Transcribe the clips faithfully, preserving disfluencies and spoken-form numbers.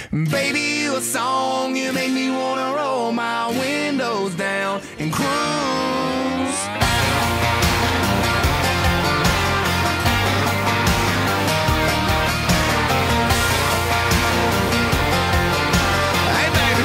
Baby, you a song, you make me wanna roll my windows down and cruise. Hey baby.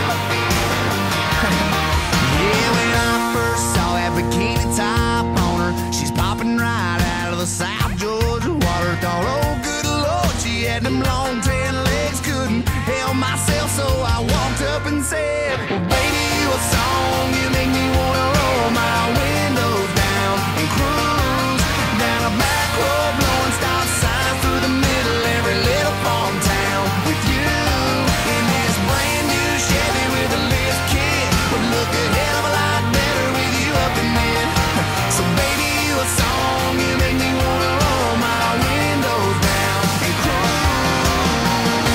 Yeah, when I first saw that bikini top on her, she's popping right out of the South Georgia water. Thought, oh good Lord, she had them long tan legs, couldn't help myself, so I walked up and said, well baby, you a song, you make me wanna roll my windows down and cruise down a back road, blowing stop signs through the middle every little farm town with you in this brand new Chevy with a lift kit. Would look a hell of a lot better with you up in it. So baby, you a song, you make me wanna roll my windows down and cruise.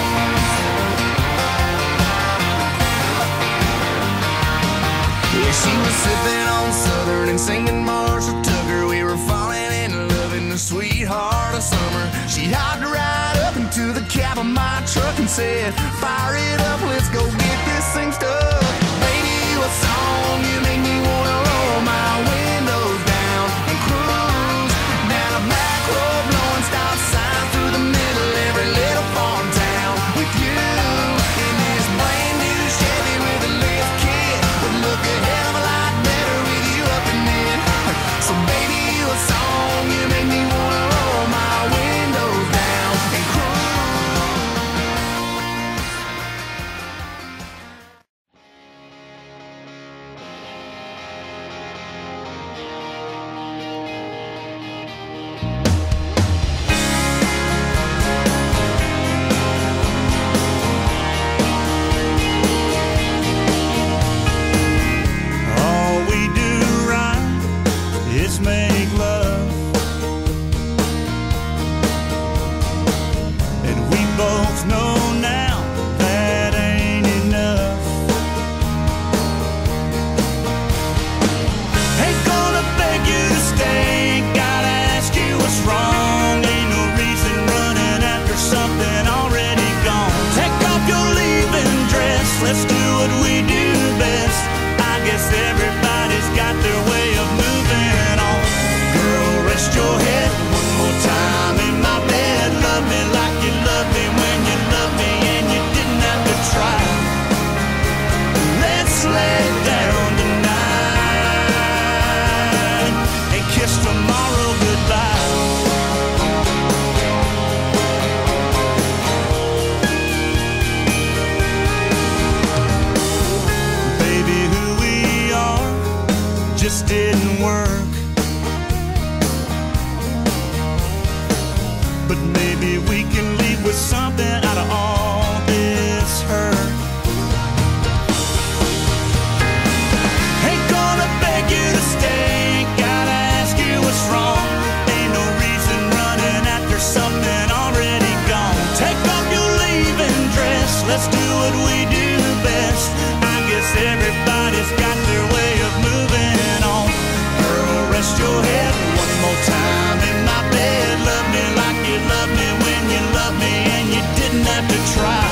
Yeah, she was sipping on Southern and singing Marshall Tucker. We were falling in love in the sweetheart of summer. She hopped right up into the cab of my truck and said, fire it up, let's go get this thing stuck. Baby, you a song, you make me wanna roll my windows down and cruise down a back road, blowing stop signs through the middle every little farm town with you in this brand new Chevy with a lift kit. Would look a hell of a lot better with you up in it. So baby, you a song, you make me wanna roll my windows down and cruise. All we do right is make love, and we both know now that ain't enough. Ain't gonna beg you to stay, gotta ask you what's wrong. Ain't no reason running after something already gone. Take off your leaving dress, let's do what we do best. I guess everybody's got their way of moving on. Girl, rest your head one more time in my bed. Love me like you loved me when you loved me and you didn't have to try. Let's lay down tonight and kiss tomorrow goodbye. Baby, who we are just didn't work. But maybe we can leave with something out of all this hurt. Ain't gonna beg you to stay, gotta ask you what's wrong. Ain't no reason running after something already gone. Take off your leaving dress, let's do what we do best. I guess everybody's got their way of moving on. Girl, rest your head one more time in my bed. Love me like you loved me when you loved me and you didn't have to try.